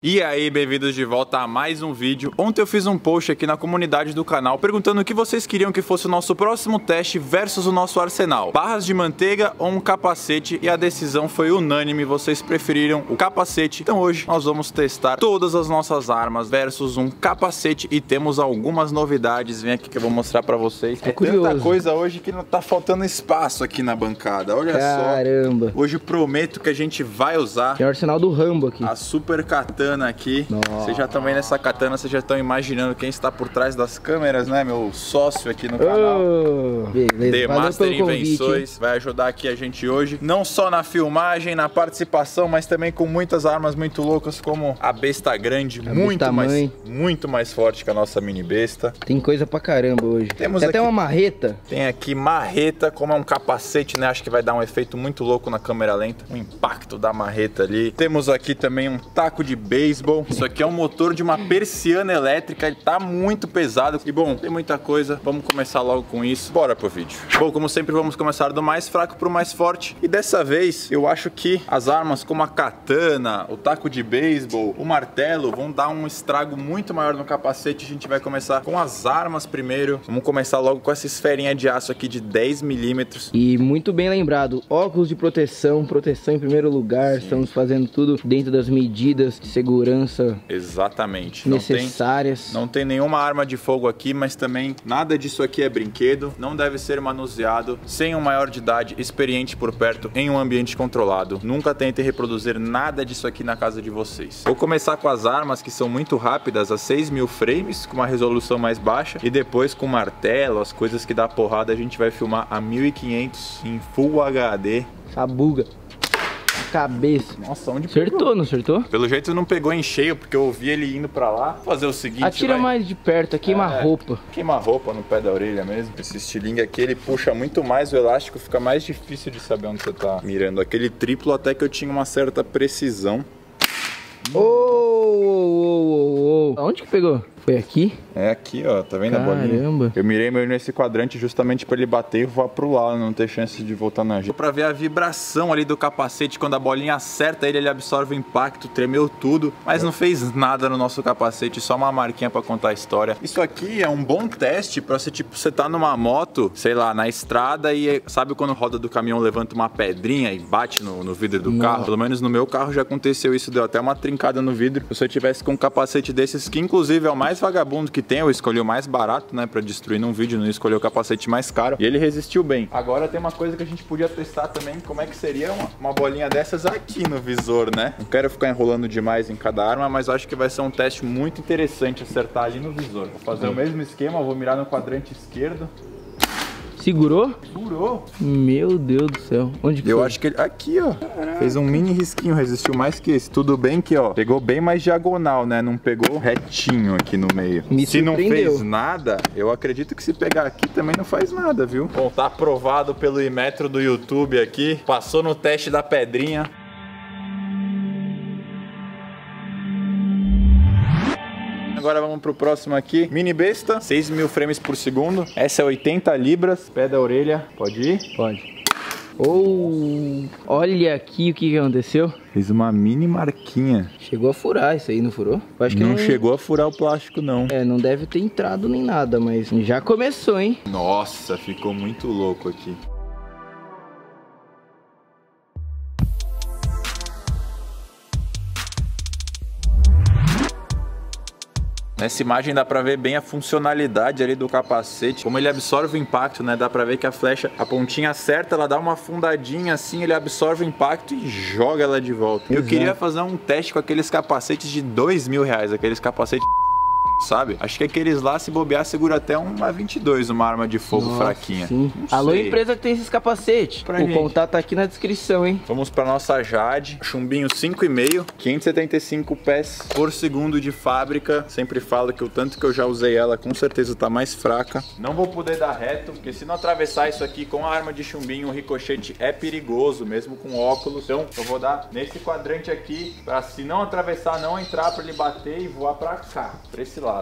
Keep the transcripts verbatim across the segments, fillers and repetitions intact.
E aí, bem-vindos de volta a mais um vídeo. Ontem eu fiz um post aqui na comunidade do canal perguntando o que vocês queriam que fosse o nosso próximo teste versus o nosso arsenal. Barras de manteiga ou um capacete, e a decisão foi unânime, vocês preferiram o capacete. Então hoje nós vamos testar todas as nossas armas versus um capacete e temos algumas novidades. Vem aqui que eu vou mostrar pra vocês. É tanta coisa hoje que não tá faltando espaço aqui na bancada, olha só. Caramba. Hoje eu prometo que a gente vai usar... Tem o arsenal do Rambo aqui. A super katana aqui. Nossa. Vocês já estão vendo essa katana, vocês já estão imaginando quem está por trás das câmeras, né? Meu sócio aqui no canal. Oh, beleza. The Master Invenções convite, vai ajudar aqui a gente hoje, não só na filmagem, na participação, mas também com muitas armas muito loucas, como a besta grande, a muito besta mais, mãe. muito mais forte que a nossa mini besta. Tem coisa pra caramba hoje. Temos Tem aqui, até uma marreta. Tem aqui marreta, como é um capacete, né? Acho que vai dar um efeito muito louco na câmera lenta. O impacto da marreta ali. Temos aqui também um taco de beisebol. Isso aqui é um motor de uma persiana elétrica, ele tá muito pesado. E bom, tem muita coisa, vamos começar logo com isso. Bora pro vídeo. Bom, como sempre vamos começar do mais fraco pro mais forte. E dessa vez, eu acho que as armas como a katana, o taco de beisebol, o martelo, vão dar um estrago muito maior no capacete. A gente vai começar com as armas primeiro. Vamos começar logo com essa esferinha de aço aqui de dez milímetros. E muito bem lembrado, óculos de proteção, proteção em primeiro lugar. Sim. Estamos fazendo tudo dentro das medidas de segurança. Exatamente. Necessárias. Não tem, não tem nenhuma arma de fogo aqui, mas também nada disso aqui é brinquedo. Não deve ser manuseado sem um maior de idade experiente por perto em um ambiente controlado. Nunca tentem reproduzir nada disso aqui na casa de vocês. Vou começar com as armas que são muito rápidas, a seis mil frames, com uma resolução mais baixa. E depois com martelo, as coisas que dá porrada, a gente vai filmar a mil e quinhentos em Full H D. Sabuga. Cabeça. Nossa, onde acertou, pegou? Não acertou? Pelo jeito não pegou em cheio, porque eu ouvi ele indo pra lá. Vou fazer o seguinte, atira vai... mais de perto, queima a é, roupa. Queima a roupa no pé da orelha mesmo. Esse estilingue aqui, ele puxa muito mais o elástico, fica mais difícil de saber onde você tá mirando. Aquele triplo até que eu tinha uma certa precisão. Ô, ô, ô, ô, aonde que pegou? Foi aqui? É aqui, ó, tá vendo? Caramba. A bolinha? Eu mirei meu nesse quadrante justamente pra ele bater e voar pro lado, não ter chance de voltar na gente. Pra ver a vibração ali do capacete, quando a bolinha acerta ele, ele absorve o impacto, tremeu tudo, mas não fez nada no nosso capacete, só uma marquinha pra contar a história. Isso aqui é um bom teste pra você, tipo, você tá numa moto, sei lá, na estrada e sabe quando a roda do caminhão levanta uma pedrinha e bate no, no vidro do não. carro? Pelo menos no meu carro já aconteceu isso, deu até uma trincada no vidro. Se eu tivesse com um capacete desses, que inclusive é o mais vagabundo que tem, eu escolhi o mais barato, né, pra destruir num vídeo, não escolhi o capacete mais caro, e ele resistiu bem. Agora tem uma coisa que a gente podia testar também, como é que seria uma, uma bolinha dessas aqui no visor, né? Não quero ficar enrolando demais em cada arma, mas acho que vai ser um teste muito interessante acertar ali no visor. Vou fazer uhum. o mesmo esquema, vou mirar no quadrante esquerdo. Segurou? Segurou. Meu Deus do céu. Onde que Eu foi? acho que ele... Aqui, ó. Caraca. Fez um mini risquinho, resistiu mais que esse. Tudo bem que, ó, pegou bem mais diagonal, né? Não pegou retinho aqui no meio. Me se não fez nada, eu acredito que se pegar aqui também não faz nada, viu? Bom, tá aprovado pelo Imetro do YouTube aqui. Passou no teste da pedrinha. Agora vamos pro próximo aqui. Mini besta, seis mil frames por segundo. Essa é oitenta libras. Pé da orelha. Pode ir? Pode. Oh, olha aqui o que que aconteceu. Fez uma mini marquinha. Chegou a furar isso aí, não furou? Eu acho que não, não chegou a furar o plástico, não. É, não deve ter entrado nem nada, mas já começou, hein? Nossa, ficou muito louco aqui. Nessa imagem dá pra ver bem a funcionalidade ali do capacete, como ele absorve o impacto, né? Dá pra ver que a flecha, a pontinha acerta, ela dá uma afundadinha assim, ele absorve o impacto e joga ela de volta. Exato. Eu queria fazer um teste com aqueles capacetes de dois mil reais, aqueles capacetes... sabe? Acho que aqueles lá, se bobear, segura até uma vinte e dois, uma arma de fogo. Nossa, fraquinha. Sim. Alô, sei. Empresa que tem esses capacetes. Pra o gente. Contato tá aqui na descrição, hein? Vamos pra nossa Jade. Chumbinho cinco e meio, quinhentos e setenta e cinco pés por segundo de fábrica. Sempre falo que o tanto que eu já usei ela, com certeza tá mais fraca. Não vou poder dar reto, porque se não atravessar isso aqui com a arma de chumbinho, o ricochete é perigoso, mesmo com óculos. Então, eu vou dar nesse quadrante aqui, pra se não atravessar, não entrar, pra ele bater e voar pra cá, pra esse lado.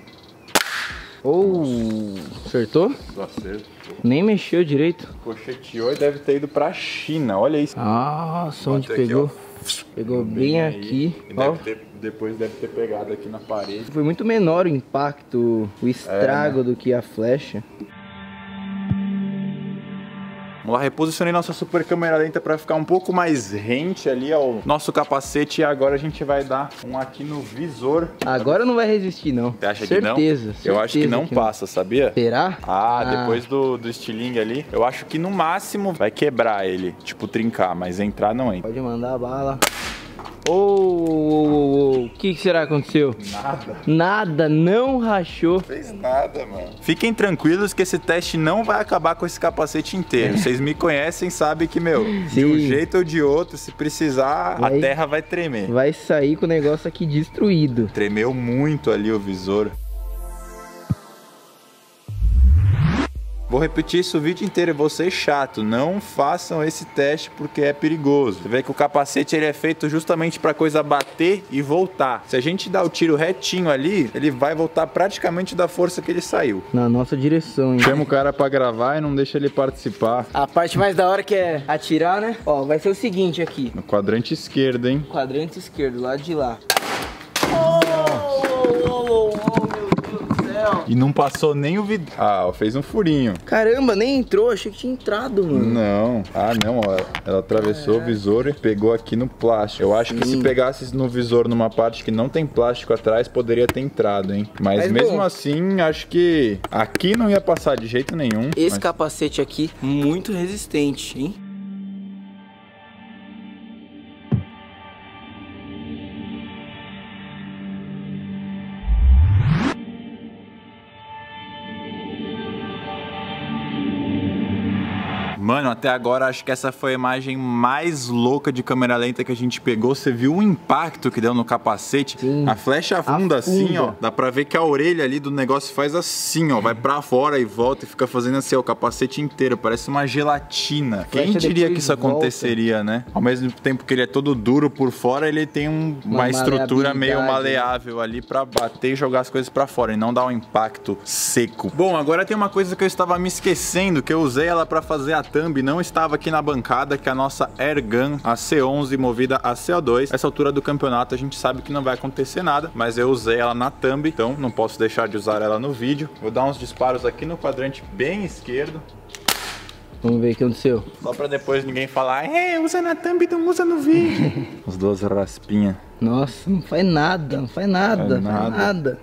Oh, acertou? Acertou. Nem mexeu direito. Cocheteou e deve ter ido pra China, olha isso. Nossa, onde pegou? Aqui, Pegou bem aí. aqui. E Ó. deve ter, depois deve ter pegado aqui na parede. Foi muito menor o impacto, o estrago É, né? do que a flecha. Vamos lá, reposicionei nossa super câmera lenta para ficar um pouco mais rente ali ao nosso capacete. E agora a gente vai dar um aqui no visor. Agora não vai resistir, não. Você acha certeza, que não? certeza. Eu acho que não que passa, sabia? Será? Ah, Ah. depois do, do estilingue ali, eu acho que no máximo vai quebrar ele, tipo trincar, mas entrar não entra. Pode mandar a bala. Ô, ô, ô, o que que será que aconteceu? Nada. Nada, não rachou. Não fez nada, mano. Fiquem tranquilos que esse teste não vai acabar com esse capacete inteiro. Vocês me conhecem, sabem que, meu, de um Sim. jeito ou de outro, se precisar, Vai- a terra vai tremer. Vai sair com o negócio aqui destruído. Tremeu muito ali o visor. Vou repetir isso o vídeo inteiro, eu vou ser chato, não façam esse teste porque é perigoso. Você vê que o capacete ele é feito justamente para coisa bater e voltar. Se a gente dá o tiro retinho ali, ele vai voltar praticamente da força que ele saiu. Na nossa direção, hein? Chama o cara para gravar e não deixa ele participar. A parte mais da hora que é atirar, né? Ó, vai ser o seguinte aqui. No quadrante esquerdo, hein? Quadrante esquerdo, lado de lá. Oh, oh, oh, oh, meu Deus do céu. E não passou nem o vidro. Ah, fez um furinho. Caramba, nem entrou, achei que tinha entrado, mano. Não, ah não, ó, ela atravessou o visor e pegou aqui no plástico. Eu acho que se pegasse no visor numa parte que não tem plástico atrás, poderia ter entrado, hein? Mas, Mas, mesmo bom, assim, acho que aqui não ia passar de jeito nenhum. Esse mas... capacete aqui, muito resistente, hein? Mano, até agora acho que essa foi a imagem mais louca de câmera lenta que a gente pegou. Você viu o impacto que deu no capacete? Sim. A flecha afunda, Afunda. assim, ó. Dá pra ver que a orelha ali do negócio faz assim, ó. Vai pra fora e volta e fica fazendo assim, ó, o capacete inteiro. Parece uma gelatina. Quem Flecha diria que depois isso volta. aconteceria, né? Ao mesmo tempo que ele é todo duro por fora, ele tem um- uma, Uma estrutura meio maleabilidade, maleável ali pra bater e jogar as coisas pra fora e não dar um impacto seco. Bom, agora tem uma coisa que eu estava me esquecendo, que eu usei ela pra fazer a thumb, não estava aqui na bancada, que é a nossa Airgun A C onze movida a C O dois. Essa altura do campeonato a gente sabe que não vai acontecer nada, mas eu usei ela na thumb, então não posso deixar de usar ela no vídeo. Vou dar uns disparos aqui no quadrante bem esquerdo, Vamos ver o que aconteceu. só pra depois ninguém falar, é, usa na thumb, não usa no vídeo. As duas raspinhas. Nossa, não faz nada, não faz nada, Faz faz nada. nada.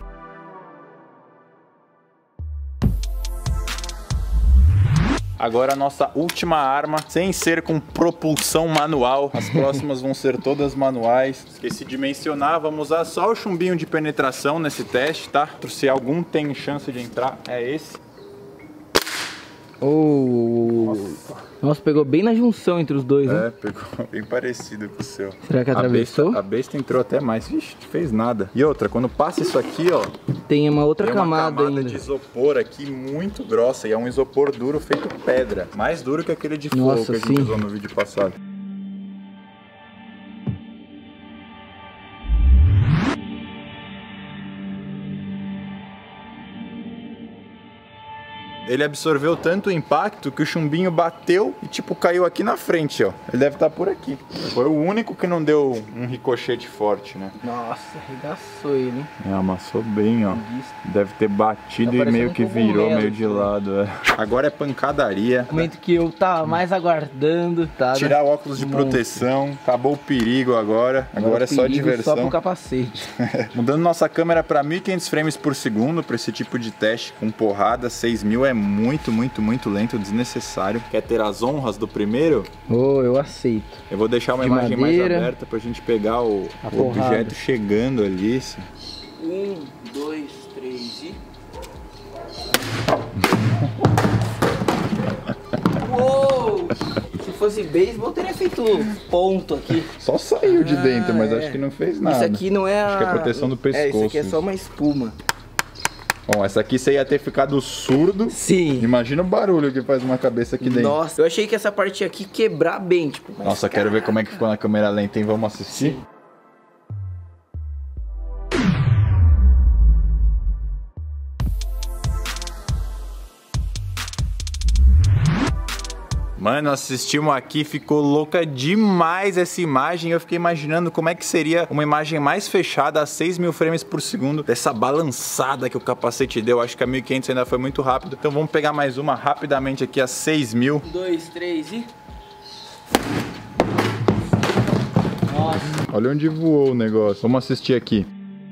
Agora a nossa última arma, sem ser com propulsão manual. As próximas vão ser todas manuais. Esqueci de mencionar, vamos usar só o chumbinho de penetração nesse teste, tá? Se algum tem chance de entrar, é esse. Oh, nossa, pegou bem na junção entre os dois, né? É, pegou bem parecido com o seu. Será que A atravessou? besta, a besta entrou até mais. Vixe, não fez nada. E outra, quando passa isso aqui, ó, Tem uma outra tem uma camada, camada ainda. de isopor aqui muito grossa. E é um isopor duro feito pedra. Mais duro que aquele de fogo Nossa, que a gente sim. usou no vídeo passado. Ele absorveu tanto o impacto que o chumbinho bateu e tipo caiu aqui na frente, ó. Ele deve estar por aqui. Foi o único que não deu um ricochete forte, né? Nossa, arregaçou ele, hein? É, amassou bem, ó. Deve ter batido Tá e meio parecendo que um virou cogumelo, meio de assim. lado, é. Agora é pancadaria. O momento que eu tava mais aguardando, tá? Tirar o óculos de Monstro. proteção. Acabou o perigo agora. Agora é só perigo diversão. Só pro capacete. Mudando nossa câmera para mil e quinhentos frames por segundo para esse tipo de teste com porrada, seis mil é muito, muito, muito lento, desnecessário. Quer ter as honras do primeiro? Oh, eu aceito. Eu vou deixar uma De imagem madeira. mais aberta pra gente pegar o, A o porrada. objeto chegando ali. assim. Um, dois, três e... Uou! Se fosse beisebol, teria feito ponto aqui. Só saiu de dentro, mas Ah, acho é. que não fez nada. Isso aqui não é a... Acho que é proteção do É, isso aqui é pescoço. só uma espuma. Bom, essa aqui você ia ter ficado surdo. Sim. Imagina o barulho que faz uma cabeça aqui dentro. Nossa, eu achei que essa parte aqui quebrar bem, tipo... mas Nossa, quero ver como é que ficou na câmera lenta, hein? Vamos assistir? Mano, assistimos aqui, ficou louca demais essa imagem. Eu fiquei imaginando como é que seria uma imagem mais fechada a seis mil frames por segundo dessa balançada que o capacete deu. Acho que a mil e quinhentos ainda foi muito rápido. Então vamos pegar mais uma rapidamente aqui a seis mil. Um, dois, três e... Nossa. Olha onde voou o negócio. Vamos assistir aqui.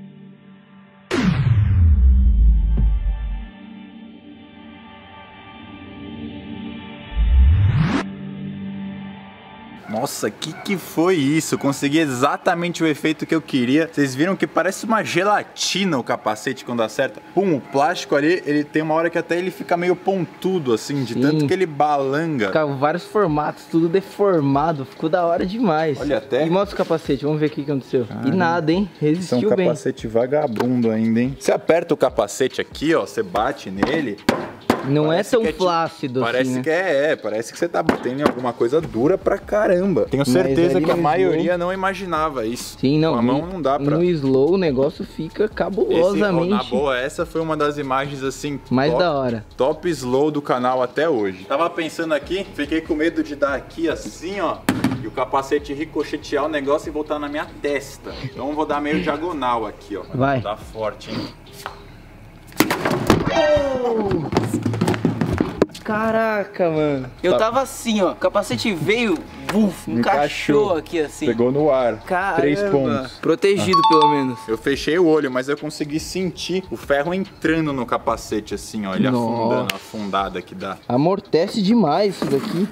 Nossa, que que foi isso? Consegui exatamente o efeito que eu queria. Vocês viram que parece uma gelatina o capacete quando acerta. Pum, o plástico ali, ele tem uma hora que até ele fica meio pontudo, assim, de Sim. tanto que ele balanga. Fica vários formatos, tudo deformado. Ficou da hora demais. Olha até. E mostra o capacete, vamos ver o que aconteceu. Caramba. E nada, hein? Resistiu bem. É um capacete vagabundo ainda, hein? Você aperta o capacete aqui, ó, você bate nele... Não parece é tão é flácido parece assim, né? que é, é, parece que você tá batendo em alguma coisa dura pra caramba. Tenho certeza que a maioria slow... não imaginava isso. Sim, não. Com a mão não dá pra... No slow o negócio fica cabulosamente. Esse, na boa, essa foi uma das imagens assim... Mais top, da hora. Top slow do canal até hoje. Tava pensando aqui, fiquei com medo de dar aqui assim, ó. E o capacete ricochetear o negócio e voltar na minha testa. Então eu vou dar meio diagonal aqui, ó. Vai. Tá forte, hein? Oh! Caraca, mano. Eu tá. tava assim, ó. O capacete veio, buf, encaixou, encaixou aqui assim. Pegou no ar. Caramba. Três pontos. Protegido, ah. pelo menos. Eu fechei o olho, mas eu consegui sentir o ferro entrando no capacete, assim, ó. Ele Nossa. afundando, a afundada que dá. Amortece demais isso daqui.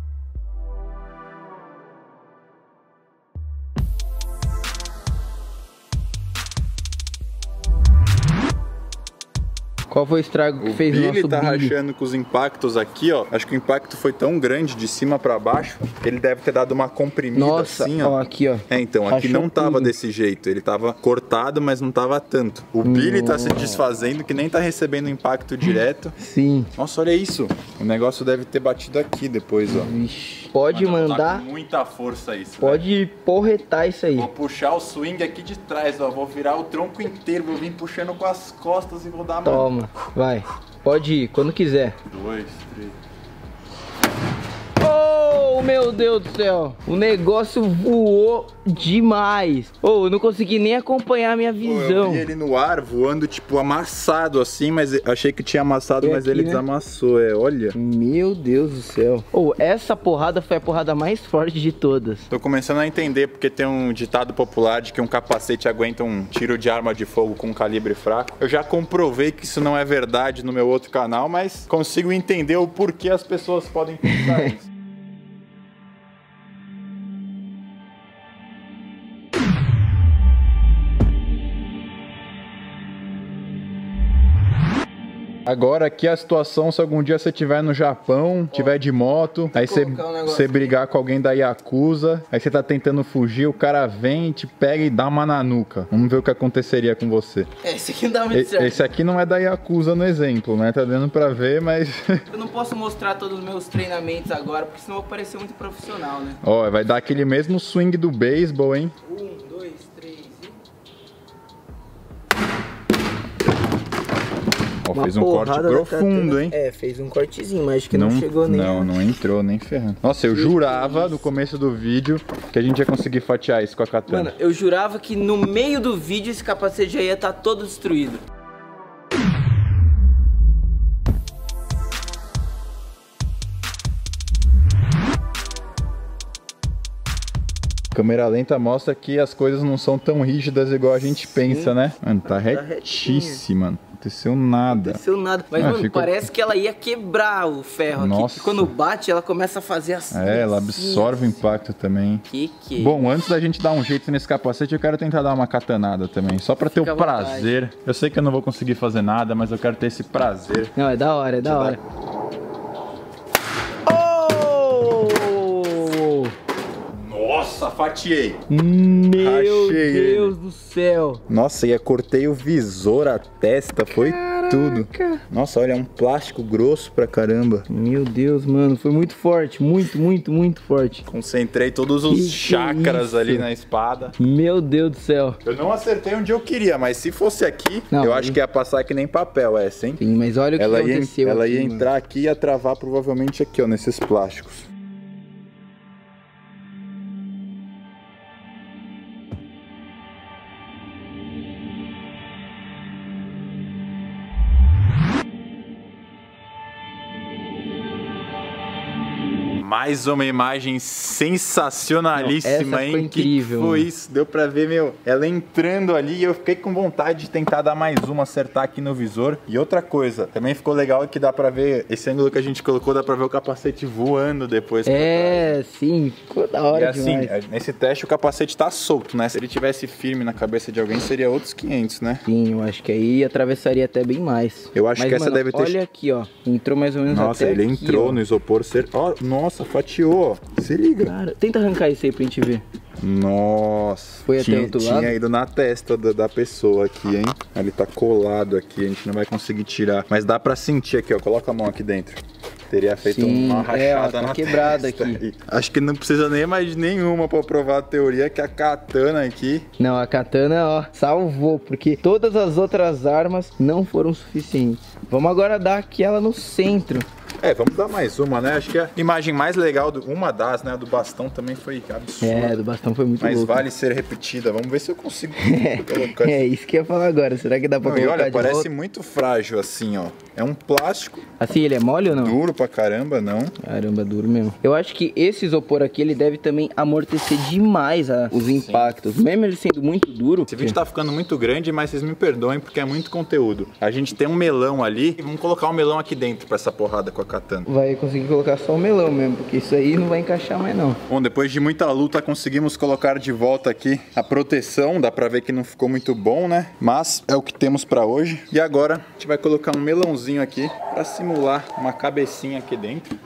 Qual foi o estrago que o fez Billy o nosso tá Billy? rachando com os impactos aqui, ó. Acho que o impacto foi tão grande de cima pra baixo que ele deve ter dado uma comprimida. Nossa, assim, ó. ó. Aqui, ó. É, então, Rachou aqui não tava tudo. desse jeito. Ele tava cortado, mas não tava tanto. O Nossa. Billy tá se desfazendo, que nem tá recebendo impacto direto. Sim. Nossa, olha isso. O negócio deve ter batido aqui depois, ó. Vixe. Pode Mano, mandar... Tá com muita força isso. Pode velho. porretar isso aí. Vou puxar o swing aqui de trás, ó. Vou virar o tronco inteiro. Vou vir puxando com as costas e vou dar... Toma, mano. Vai. Pode ir, quando quiser. Dois, três. Oh, meu Deus do céu. O negócio voou demais. Oh, eu não consegui nem acompanhar a minha visão. Pô, eu vi ele no ar voando, tipo, amassado assim, mas achei que tinha amassado, e mas aqui, ele né? desamassou, é, olha. Meu Deus do céu. Oh, essa porrada foi a porrada mais forte de todas. Tô começando a entender, porque tem um ditado popular de que um capacete aguenta um tiro de arma de fogo com um calibre fraco. Eu já comprovei que isso não é verdade no meu outro canal, mas consigo entender o porquê as pessoas podem pensar isso. Agora aqui a situação, se algum dia você estiver no Japão, estiver de moto, aí você, um você brigar com alguém da Yakuza, aí você tá tentando fugir, o cara vem e te pega e dá uma na nuca. Vamos ver o que aconteceria com você. Esse aqui não dá muito certo. Esse aqui não é da Yakuza no exemplo, né? Tá dando pra ver, mas... Eu não posso mostrar todos os meus treinamentos agora, porque senão eu vou parecer muito profissional, né? Ó, vai dar aquele mesmo swing do beisebol, hein? Um, dois, três e... Ó, fez um corte profundo, hein? É, fez um cortezinho, mas acho que não, não chegou nem... Não, não entrou nem ferrando. Nossa, eu que jurava que no começo do vídeo que a gente ia conseguir fatiar isso com a katana. Mano, eu jurava que no meio do vídeo esse capacete já ia estar todo destruído. Câmera lenta mostra que as coisas não são tão rígidas igual a gente Sim. pensa, né? Mano, tá, tá retíssima, mano. Não aconteceu nada. Não aconteceu nada. Mas, ah, mano, ficou... parece que ela ia quebrar o ferro Nossa. aqui. E quando bate, ela começa a fazer assim. É, ela assim, absorve assim. o impacto também. Que que... Bom, antes da gente dar um jeito nesse capacete, eu quero tentar dar uma katanada também. Só pra ter Fica o prazer. Eu sei que eu não vou conseguir fazer nada, mas eu quero ter esse prazer. Não, é da hora, é da hora. Dar... Nossa, fatiei. Meu Rachei Deus ele. do céu. Nossa, e eu cortei o visor, a testa, foi Caraca. tudo. Nossa, olha, é um plástico grosso pra caramba. Meu Deus, mano, foi muito forte, muito, muito, muito forte. Concentrei todos os Que chakras isso? ali na espada. Meu Deus do céu. Eu não acertei onde eu queria, mas se fosse aqui, Não, eu aí- acho que ia passar que nem papel essa, hein? Sim, mas olha o que Ela ia, aconteceu ela aqui, ia mano. entrar aqui e ia travar provavelmente aqui, ó, nesses plásticos. Mais uma imagem sensacionalíssima, Não, essa hein? foi incrível, Que foi mano. isso? Deu pra ver, meu, ela entrando ali e eu fiquei com vontade de tentar dar mais uma, acertar aqui no visor. E outra coisa, também ficou legal que dá pra ver, esse ângulo que a gente colocou, dá pra ver o capacete voando depois pra trás. É, sim, ficou da hora E assim, demais. nesse teste o capacete tá solto, né? Se ele tivesse firme na cabeça de alguém, seria outros quinhentos, né? Sim, eu acho que aí atravessaria até bem mais. Eu acho Mas, que essa mano, deve ter- olha aqui, ó, entrou mais ou menos Nossa, até ele aqui, entrou ó. no isopor. Ser... Ó, nossa, fatiou, ó. Se liga. Cara, tenta arrancar isso aí pra gente ver. Nossa. Foi até tinha, outro tinha lado? ido na testa da, da pessoa aqui, hein? Ele tá colado aqui, a gente não vai conseguir tirar. Mas dá pra sentir aqui, ó. Coloca a mão aqui dentro. Teria feito Sim, uma rachada é, ó, tá na quebrada testa. aqui. E acho que não precisa nem mais de nenhuma pra provar a teoria que a katana aqui... Não, a katana, ó, salvou, porque todas as outras armas não foram suficientes. Vamos agora dar aquela no centro. É, vamos dar mais uma, né? Acho que a imagem mais legal, do, uma das, né? A do bastão também foi absurda. É, do bastão foi muito Mas louco. vale ser repetida. Vamos ver se eu consigo colocar. É, isso que eu ia falar agora. Será que dá pra Não, e colocar olha, de parece volta? muito frágil assim, ó. É um plástico Assim, ele é mole ou não? duro pra caramba, não? Caramba, duro mesmo. Eu acho que esse isopor aqui, ele deve também amortecer demais a- os impactos. Mesmo ele sendo muito duro. Esse vídeo tá ficando muito grande, mas vocês me perdoem porque é muito conteúdo. A gente tem um melão ali e vamos colocar um melão aqui dentro pra essa porrada com a katana. Vai conseguir colocar só o melão mesmo, porque isso aí não vai encaixar mais não. Bom, depois de muita luta conseguimos colocar de volta aqui a proteção. Dá pra ver que não ficou muito bom, né? Mas é o que temos pra hoje. E agora a gente vai colocar um melãozinho aqui pra simular uma cabecinha aqui dentro.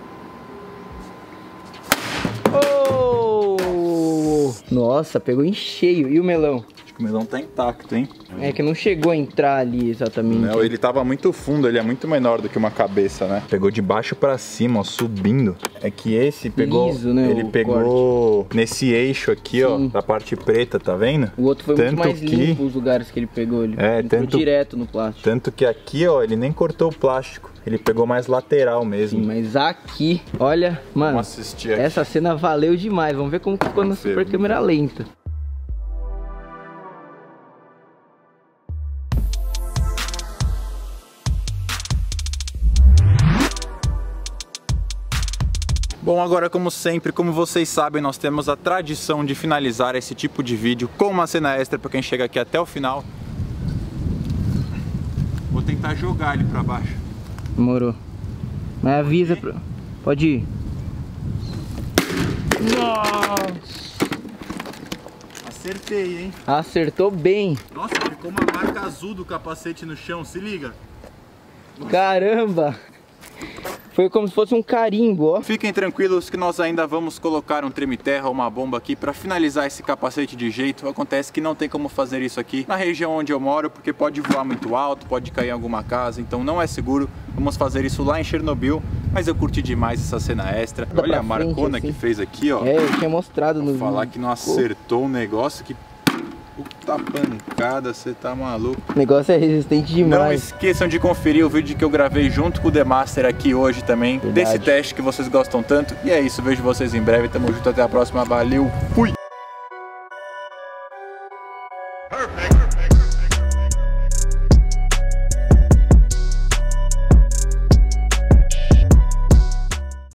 Oh! Nossa, pegou em cheio. E o melão? Acho que o melão tá intacto, hein? É que não chegou a entrar ali exatamente. Não, ele tava muito fundo, ele é muito menor do que uma cabeça, né? Pegou de baixo pra cima, ó, subindo. É que esse pegou, Liso, né, ele o pegou nesse eixo aqui, ó, Sim. da parte preta, tá vendo? O outro foi Tanto muito mais que- limpo os lugares que ele pegou. Ele É, entrou tanto- direto no plástico. Tanto que aqui, ó, ele nem cortou o plástico, ele pegou mais lateral mesmo. Sim, mas aqui, olha, mano, Vamos assistir aqui. essa cena valeu demais. Vamos ver como ficou na super ver. câmera lenta. Bom, agora como sempre, como vocês sabem, nós temos a tradição de finalizar esse tipo de vídeo com uma cena extra para quem chega aqui até o final. Vou tentar jogar ele para baixo. Demorou. Mas avisa pra... Pode ir. Nossa! Acertei, hein? Acertou bem. Nossa, ficou uma marca azul do capacete no chão, se liga. Caramba! Foi como se fosse um carimbo, ó. Fiquem tranquilos que nós ainda vamos colocar um treme-terra, uma bomba aqui para finalizar esse capacete de jeito. Acontece que não tem como fazer isso aqui na região onde eu moro, porque pode voar muito alto, pode cair em alguma casa, então não é seguro. Vamos fazer isso lá em Chernobyl, mas eu curti demais essa cena extra. Dá Olha pra a marcona frente, assim. que fez aqui, ó. É, eu tinha mostrado no Falar vídeo. que não acertou um negócio que... Puta pancada, você tá maluco. O negócio é resistente Não demais. esqueçam de conferir o vídeo que eu gravei junto com o The Master aqui hoje também. Verdade. Desse teste que vocês gostam tanto. E é isso, vejo vocês em breve. Tamo junto, até a próxima. Valeu, fui!